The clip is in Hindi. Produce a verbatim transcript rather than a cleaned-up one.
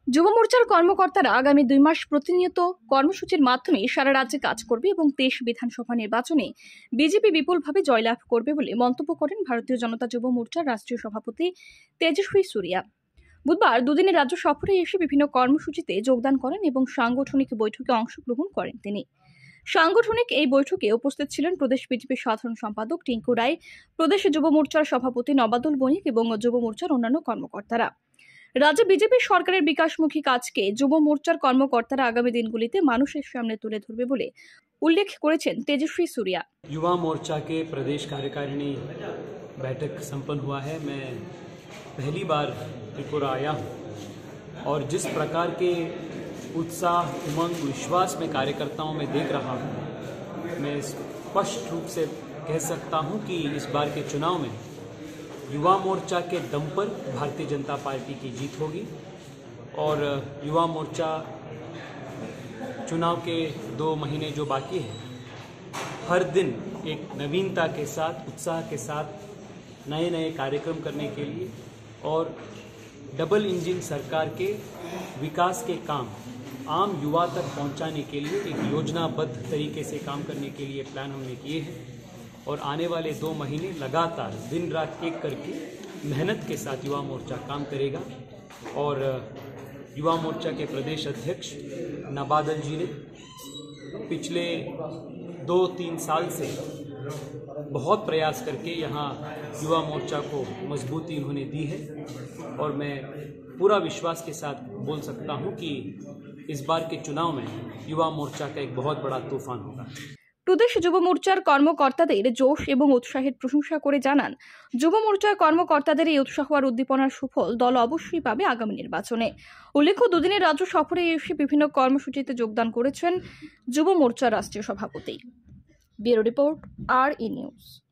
যুব মোর্চার কর্মকর্তারা আগামী দুই মাস প্রতিনিয়ত কর্মসূচির মাধ্যমে সারা রাজ্যে কাজ করবে এবং দেশ বিধানসভা নির্বাচনে বিজেপি বিপুলভাবে জয়লাভ করবে বলে মন্তব্য করেন ভারতীয় জনতা যুব মোর্চার রাষ্ট্রীয় সভাপতি তেজস্বী সুরিয়া। বুধবার দুদিনের রাজ্য সফরে এসে বিভিন্ন কর্মসূচিতে যোগদান করেন এবং সাংগঠনিক বৈঠকে অংশগ্রহণ করেন। তিনি সাংগঠনিক এই বৈঠকে উপস্থিত ছিলেন প্রদেশ বিজেপির সাধারণ সম্পাদক টিঙ্কু রায়, প্রদেশ যুব মোর্চার সভাপতি নবাদুল বণিক এবং যুব মোর্চার অন্যান্য কর্মকর্তারা। রাজ্যে বিজেপি সরকারের বিকাশমুখী কাজকে যুব মোর্চার কর্মকর্তারা আগামী দিনগুলিতে মানুষের সামনে তুলে ধরবে বলে उल्लेख করেছেন तेजस्वी सूर्या। युवा मोर्चा के प्रदेश कार्यकारिणी बैठक संपन्न हुआ है। मैं पहली बार त्रिपुरा आया हूँ और जिस प्रकार के उत्साह, उमंग, विश्वास में कार्यकर्ताओं में देख रहा हूँ, मैं स्पष्ट रूप से कह सकता हूँ कि इस बार के चुनाव में युवा मोर्चा के दम पर भारतीय जनता पार्टी की जीत होगी और युवा मोर्चा चुनाव के दो महीने जो बाकी है, हर दिन एक नवीनता के साथ, उत्साह के साथ नए नए कार्यक्रम करने के लिए और डबल इंजन सरकार के विकास के काम आम युवा तक पहुंचाने के लिए एक योजनाबद्ध तरीके से काम करने के लिए प्लान हमने किए हैं और आने वाले दो महीने लगातार दिन रात एक करके मेहनत के साथ युवा मोर्चा काम करेगा। और युवा मोर्चा के प्रदेश अध्यक्ष नबादल जी ने पिछले दो तीन साल से बहुत प्रयास करके यहाँ युवा मोर्चा को मजबूती उन्होंने दी है और मैं पूरा विश्वास के साथ बोल सकता हूँ कि इस बार के चुनाव में युवा मोर्चा का एक बहुत बड़ा तूफान होगा। প্রদেশ যুব মোর্চার কর্মকর্তাদের জোশ এবং উৎসাহের প্রশংসা করে জানান, যুব মোর্চার কর্মকর্তাদের এই উৎসাহ আর উদ্দীপনার সুফল দল অবশ্যই পাবে আগামী নির্বাচনে। উল্লেখ্য, দুদিনের রাজ্য সফরে এসে বিভিন্ন কর্মসূচিতে যোগদান করেছেন যুব মোর্চার রাষ্ট্রীয় সভাপতি। ব্যুরো রিপোর্ট, আর ই নিউজ।